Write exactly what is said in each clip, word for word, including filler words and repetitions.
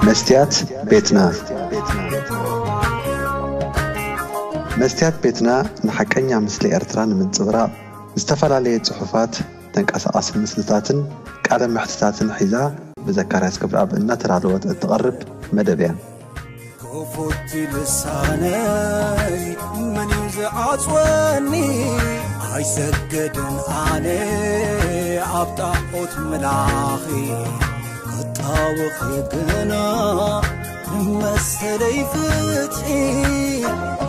مستيات بيتنا مستيات بيتنا نحكينا مثل إرتران من صغراء استفعل صحفات تنقص مسلتاتن قال محتتاتن حيزا بذكريات كبر أب إن ترى الوقت تقرب مدبيا كفوت لساني من يزعصوني عيسجدن علي عبطاقوت ملاخي كطاوخ يقنا مسلي فتحي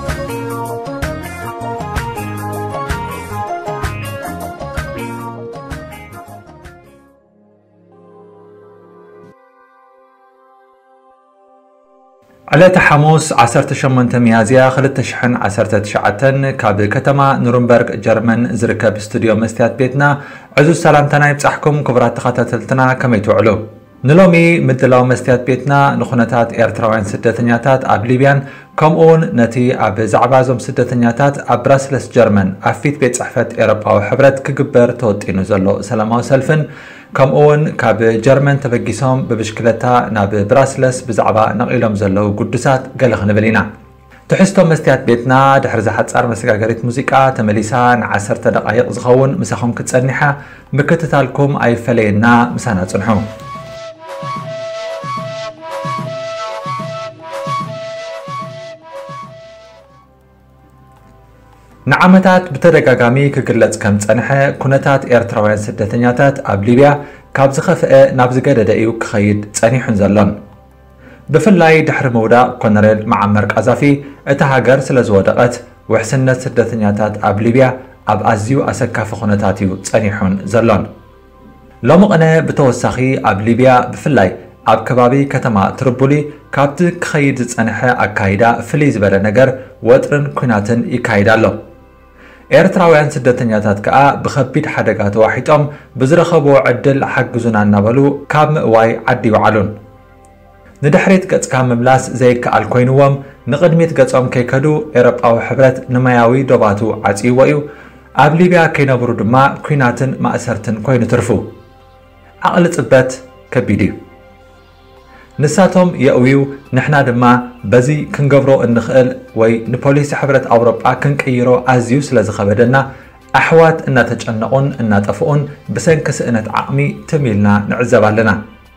على تحموس عسرت شمنت ميازيا خلت شحن عسرت تشعتن كاب كتما نورنبرغ جرمن زركب استوديو مستيات بيتنا عزو سلامتنا يبصحكم كبرات تخاتتلتنا كما يتوعلو نلومي مدلاو مستيات بيتنا نخونتات ايرتراوين سدتنياتات اب ليبيان كمون نتي اب زعبازم سدتنياتات اب براسلس جرمن افيت بيت صحفت اوروبا حبرت كجبر توطينو زلو سلاماو سلفن كمون كاب جرمن تبقيسهم ببشكلتا ناب براسلس بزعبا نقيلهم زلو قدسات قال خنبلينا تحستم مستيات بيتنا دحر زحت صار مسغاغريت موسيقى تمليسان عشرة دقائق زخون مساخم كتصنحه بكتتالكم اي فلينا مسانا تصنحو نعمتات بتدقاقامي كقلت كم تصنحه كونتات ايرتراوين سدتنياتات اب ليبيا كاب زخفئ ناب زقدد ايو كخيد تصنيحن زلون بفلاي دحر مودا كونريل معمر قذافي اتا هاجر سلازودقت وحسنت سدتنياتات اب ليبيا اب ازيو اسكاف خونتاتيو تصنيحن زلون لومقنا بتوسخي اب ليبيا بفلاي اب كبابي كتما تربولي كابت كخيد تصنحه اكايدا فليز بلا نجر وطرن كوناتن يكايدالو ኤርትራውያን ስደተኛታት ከኣ ብኸቢድ ሓደጋ ተዋሒጦም ብዝረኸቦ ዕድል ሓግዙና እናበሉ ካብ ምእዋይ ዓዲ ይበዓሉን ንድሕሪት ገጽካ ምምላስ ዘይከኣል ኮይኑዎም ንቕድሚት ገጾም ከይከዱ ኤውሮጳዊ ሕብረት ንማያዊ ዶባቱ ዓፂዎ እዩ ኣብ ሊብያ ከይነብሩ ድማ ኩናትን ማእሰርትን ኮይኑ ትርፉ ዓቕሊ ጽበት ከቢድ እዩ نساتهم يأويو نحنا دما بزي كنقبرو النخل وي نبوليس حبرت أوروبا كنكيرو أزيو سلازخبدنا أحوات إنا تجنقون إنا تفقون بسن كسئنة عقمي تميلنا نعزبالنا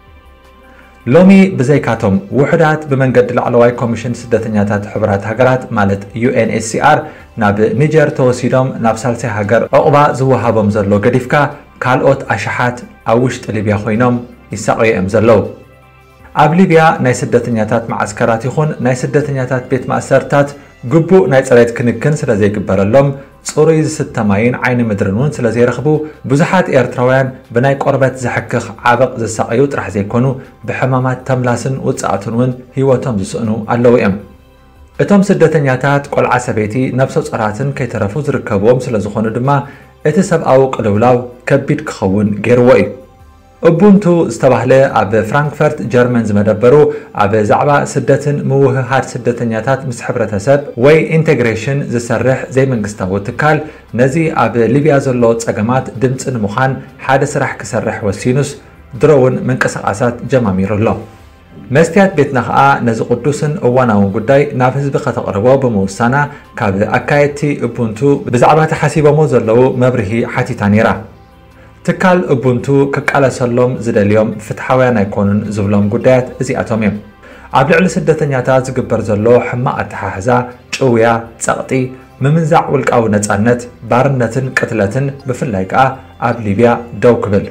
لومي بزيكاتهم وحدات بمن قد العلواي كوميشن سدتنياتات حبرات هاجرات مالت يو إن إس سي آر ناب نيجر توسيدهم ناب سالسي هاجر عقبا زوهابهم زلو قديفكا كالوت أشحات أوشت ليبيا خوينهم يساقي أمزلو ኣብ ሊብያ ናይ ስደተኛታት ማዓስከራት ይኹን ናይ ስደተኛታት ቤት ማእሰርታት ግቡእ ናይ ጽሬት ክንክን ስለ ዘይግበረሎም ጽሩይ ዝስተማይን ዓይኒ ምድርን እውን ስለ ዘይረኽቡ ብዙሓት ኤርትራውያን ብናይ ቆርበት ዝሕክኽ ዓበቕ ዝሳቀዩ ጥራሕ ዘይኮኑ ብሕማማት ተምላስን ውጻእትን እውን ህይወቶም ዝስእኑ ኣለዉ እዮም እቶም ስደተኛታት ቆልዓ ሰበይቲ ነብሰ ጸራትን ከይተረፉ ዝርከብዎም ስለ ዝኾኑ ድማ እቲ ሰብኣዊ ቅልውላው ከቢድ ክኸውን ገይርዎ እዩ أبونتو استباهله أب فرانكفورت جرمن زمدبرو أب زعبا سدتن موه هاد سدتن ياتات مسحبرة سب وي انتجريشن زسرح زي من قستاو تكال نزي أب ليبيا زلوت ساقمات دمتن مخان حادث رح كسرح وسينوس درون من كسقاسات جمامير الله مستيات بيتنا خاء نزي قدوسن اواناون قداي نافذ بخة تقربو بموسانا كاب أكايتي أبونتو بزعبا تحاسيبو موزلو مبرهي حتي تانيرا تكال أبونتو كقالا سلوم زداليوم فتحاويا نايكونن زبلوم قدايات زي أتوميم عبد العلي سدتنياتات زقبر زلو حما أتحاحزا چويا تساقطي ممنزع والقاو نتسانت بارنتن قتلتن بفلايقا عب ليبيا دو كبل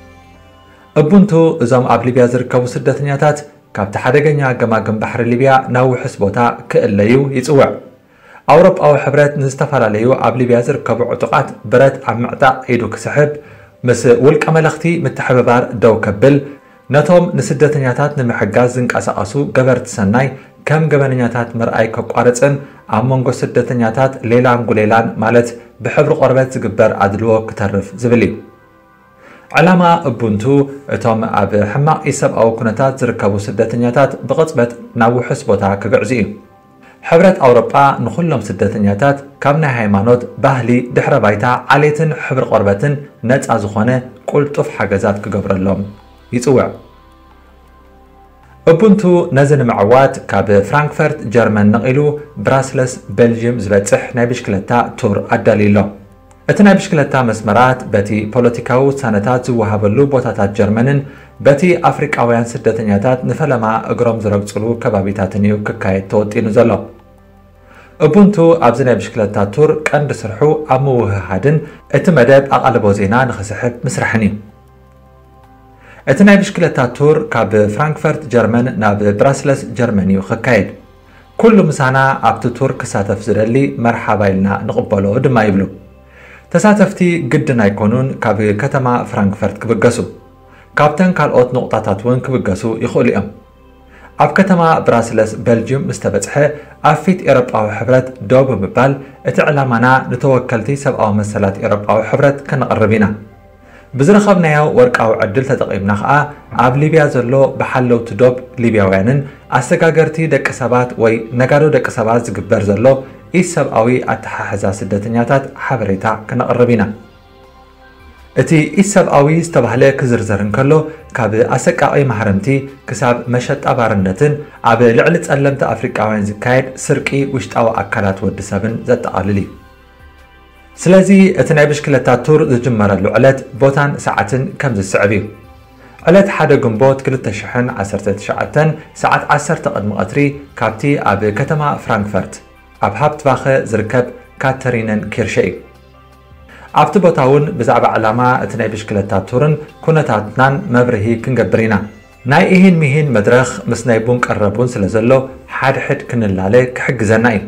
أبونتو ازام عب ليبيا زركبو سدتنياتات كاب تحادقنيا قماقم بحر ليبيا ناو حسبوتا كأليو يتسوع أوروب أو حبرات نستفر ليو عب ليبيا زركبو عطقات برات عم معطا ايدو كسحب مس ولك أملاختي متحببار دو كبل نتوم نسدتنياتات نمحجاز زنك أساسو جبرت سناي كم جبنياتات مرأي كقارتن عمونجو سدتنياتات ليلان قليلان مالت بحبر قربات زجبر عدلو كترف زبلي علامة أبونتو توم أب حماق إسب أو كنتات زركبو سدتنياتات بقصبت ناو حسبوتا كجعزي حبرت أوروبا نخلهم سدتنياتات كابنا هيمانوت باهلي دحر بايتا عليتن حبر قربتن نت أزخانة كل طف حجزات كجبر اللهم يتوع ኡቡንቱ ነዝን ምዕዋት ካብ ፍራንክፈርት ጀርመን ነቂሉ ብራስለስ ቤልጅየም ዝበፅሕ ናይ ብሽክለታ ቱር ኣዳሊሎ እቲ ናይ ብሽክለታ መስመራት በቲ ፖለቲካዊ ውሳነታት ዝወሃበሉ ቦታታት ጀርመንን በቲ ኣፍሪቃውያን ስደተኛታት ንፈለማ እግሮም ዝረግፅሉ ከባቢታትን እዩ ክካየድ ተወጢኑ ዘሎ ኡቡንቱ ኣብዚ ናይ ብሽክለታ ቱር ቀንዲ ስርሑ ኣብ ምውህሃድን እቲ መደብ ኣቓልቦ ዜና ንኽስሕብ ምስራሕን እዩ እቲ ናይ ብሽክለታ ቱር ካብ ፍራንክፈርት ጀርመን ናብ ብራስለስ ጀርመን እዩ ክካየድ ኩሉ ምሳና ኣብቲ ቱር ክሳተፍ ዝደሊ መርሓባ ኢልና ንቕበሎ ድማ ይብሉ ተሳተፍቲ ግድን ኣይኮኑን ካብ ከተማ ፍራንክፈርት ክብገሱ ካብተን ካልኦት ንቑጣታት እውን ክብገሱ ይኽእሉ እዮም ኣብ ከተማ ብራስለስ ቤልጅየም ምስ ተበፅሐ ኣብ ፊት ኤውሮጳዊ ሕብረት ደው ብምባል እቲ ዕላማና ንተወከልቲ ሰብኣዊ መሰላት ኤውሮጳዊ ሕብረት ከነቕርብ ኢና ብዝረኸብናዮ ወርቃዊ ዕድል ተጠቒምና ከዓ ኣብ ሊብያ ዘሎ ብሓለውቲ ዶብ ሊብያውያንን ኣሰጋገርቲ ደቂ ሰባት ወይ ነጋዶ ደቂ ሰባት ዝግበር ዘሎ ኢሰብኣዊ ኣተሓሕዛ ስደተኛታት ሓበሬታ ከነቕርብ ኢና እቲ ኢሰብኣዊ ዝተባህለ ክዝርዘር እንከሎ ካብ ኣሰቃቒ ማሕረምቲ ክሳብ መሸጣ ባርነትን ኣብ ልዕሊ ጸለምቲ ኣፍሪቃውያን ዝካየድ ስርቂ ውሽጣዊ ኣካላት ወዲ ሰብን ዘጠቓልል እዩ ስለዚ እቲ ናይ ብሽክለታ ቱር ዝጅመረሉ ዕለት ቦታን ሰዓትን ከም ዝስዕብ እዩ ዕለት ሓደ ግንቦት ክልተ ሽሕን ዓሰርተ ትሽዓተን ሰዓት ዓሰርተ ቅድሚ ቀትሪ ካብቲ ኣብ ከተማ ፍራንክፈርት ኣብ ሃብትባኸ ዝርከብ ካተሪነን ኪርሸ እዩ ኣብቲ ቦታ እውን ብዛዕባ ዕላማ እቲ ናይ ብሽክለታ ቱርን ኩነታትናን መብርሂ ክንገብር ኢና ናይ ኢህን ሚሂን መድረኽ ምስ ናይ ቡን ቀረቡን ስለ ዘሎ ሓድሕድ ክንላለ ክሕግዘና እዩ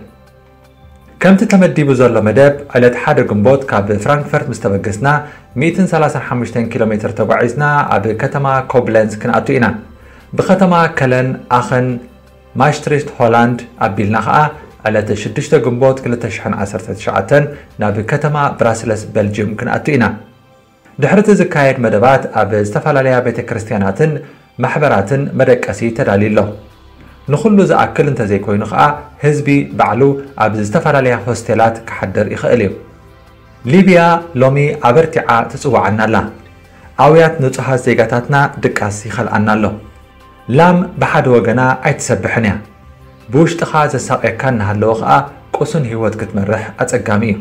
ከምቲ ተመዲቡ ዘሎ መደብ ዕለት ሓደ ግንቦት ካብ ፍራንክፈርት ምስ ተበገስና مئة وثلاثة وخمسين ኪሎ ሜትር ተጓዒዝና ኣብ ከተማ ኮብለንስ ክንኣቱ ኢና ብከተማ ከለን ኣኸን ማሽትሪስት ሆላንድ ኣቢልና ከዓ ዕለት ሽዱሽተ ግንቦት ክልተ ሽሕን ዓሰርተ ትሽዓተን ናብ ከተማ ብራስለስ ቤልጅየም ክንኣቱ ኢና ድሕሪ ዝካየድ መደባት ኣብ ዝተፈላለያ ቤተ ክርስቲያናትን ማሕበራትን መደቀሲ ተዳሊሎ ንኹሉ ዝኣክል እንተዘይኮይኑ ከዓ ህዝቢ ባዕሉ ኣብ ዝተፈላለያ ሆስቴላት ክሓድር ይኽእል እዩ ሊብያ ሎሚ ኣበርቲዓ ትፅዋዓና ኣላ ኣውያት ንጹሃት ዜጋታትና ድቃስ ይኸልኣና ኣሎ ላም ብሓደ ወገና ኣይትሰብሕን እያ ብውሽጥኻ ዘሳቕየካ እናሃለዎ ከዓ ቁሱን ህይወት ክትመርሕ ኣጸጋሚ እዩ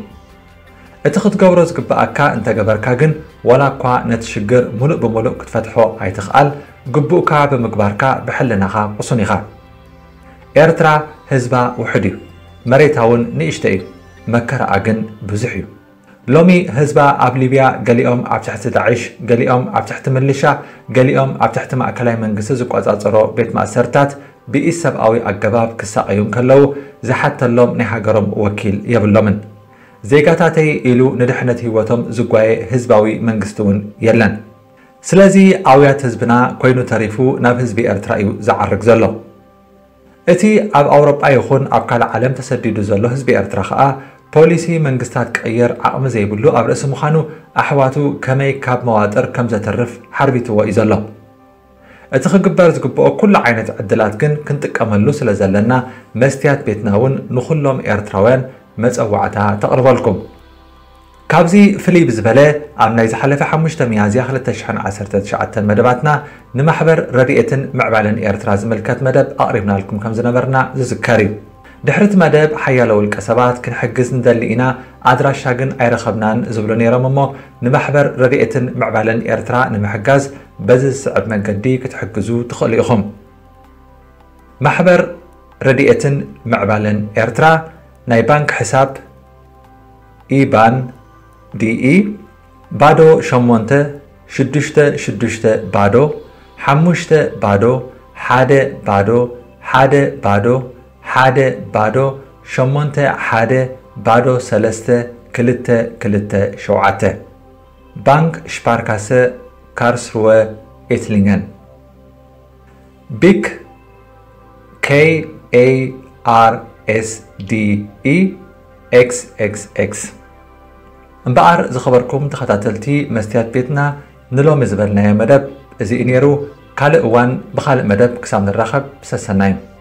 እቲ ክትገብሮ ዝግባኣካ እንተገበርካ ግን ወላ እኳ ነቲ ሽግር ሙሉእ ብምሉእ ክትፈትሖ ኣይትኽኣል ግቡእካ ብምግባርካ ብሕልናኻ ቁሱን ኢኻ ኤርትራ ህዝባ ውሕድ እዩ መሬታ እውን ንእሽተ እዩ መከራኣ ግን ብዙሕ እዩ ሎሚ ህዝባ ኣብ ሊብያ ገሊኦም ኣብ ትሕቲ ዳዕሽ ገሊኦም ኣብ ትሕቲ ምልሻ ገሊኦም ኣብ ትሕቲ ማእከላይ መንግስቲ ዝቆፃፀሮ ቤት ማእሰርታት ብኢድ ሰብኣዊ ኣገባብ ክሳቀዩ ከለዉ ዝሓተሎም ናይ ሃገሮም ወኪል የብሎምን ዜጋታተይ ኢሉ ንድሕነት ህይወቶም ዝጓየ ህዝባዊ መንግስቲ እውን የለን ስለዚ ኣውያት ህዝብና ኮይኑ ተሪፉ ናብ ህዝቢ ኤርትራ እዩ ዝዓርግ ዘሎ እቲ ኣብ ኣውሮጳ ይኹን ኣብ ካልእ ዓለም ተሰዲዱ ዘሎ ህዝቢ ኤርትራ ከዓ ፖሊሲ መንግስታት ቀየር ዓቕሚ ዘይብሉ ኣብ ርእሲ ምዃኑ ኣሕዋቱ ከመይ ካብ መዋጥር ከም ዘተርፍ ሓርቢትዎ እዩ ዘሎ እቲ ክግበር ዝግብኦ ኩሉ ዓይነት ዕድላት ግን ክንጥቀመሉ ስለ ዘለና መስትያት ቤትና እውን ንኹሎም ኤርትራውያን መፀዋዕታ ተቕርበልኩም ካብዚ ፍልይ ብዝበለ ኣብ ናይ ዝሓለፈ ሓሙሽተ ሚያዝያ ክልተ ሽሕን ዓሰርተ ትሽዓተን መደባትና ንማሕበር ረድኤትን ምዕባለን ኤርትራ ዝምልከት መደብ ኣቕሪብናልኩም ከም ዝነበርና ዝዝከር እዩ ድሕሪ እቲ መደብ ሓያሎ ውልቀ ሰባት ክንሕግዝ ንደሊ ኢና ኣድራሻ ግን ኣይረኸብናን ዝብሉ ነይሮም እሞ ንማሕበር ረድኤትን ምዕባለን ኤርትራ ንምሕጋዝ በዚ ዝስዕብ መንገዲ ክትሕግዙ ትኽእሉ ኢኹም ማሕበር ረድኤትን ምዕባለን ኤርትራ ናይ ባንክ ሕሳብ ኢባን ዲኢ ባዶ ሸሞንተ ሽዱሽተ ሽዱሽተ ባዶ ሓሙሽተ ባዶ ሓደ ባዶ ሓደ ባዶ ሓደ ባዶ ሸሞንተ ሓደ ባዶ ሰለስተ ክልተ ክልተ ሸውዓተ ባንክ ሽፓርካሰ ካርስሩወ ኤትሊንገን ቢክ ኬይ ኤይ ኣር ኤስ ዲ ኢ ኤክስ ኤክስ ኤክስ እምበኣር ዝኸበርኩም ተኸታተልቲ መስትያት ቤትና ንሎሚ ዝበልናዮ መደብ እዚ ነይሩ ካልእ እዋን ብኻልእ መደብ ክሳብ ንራኸብ ሰሰናዩ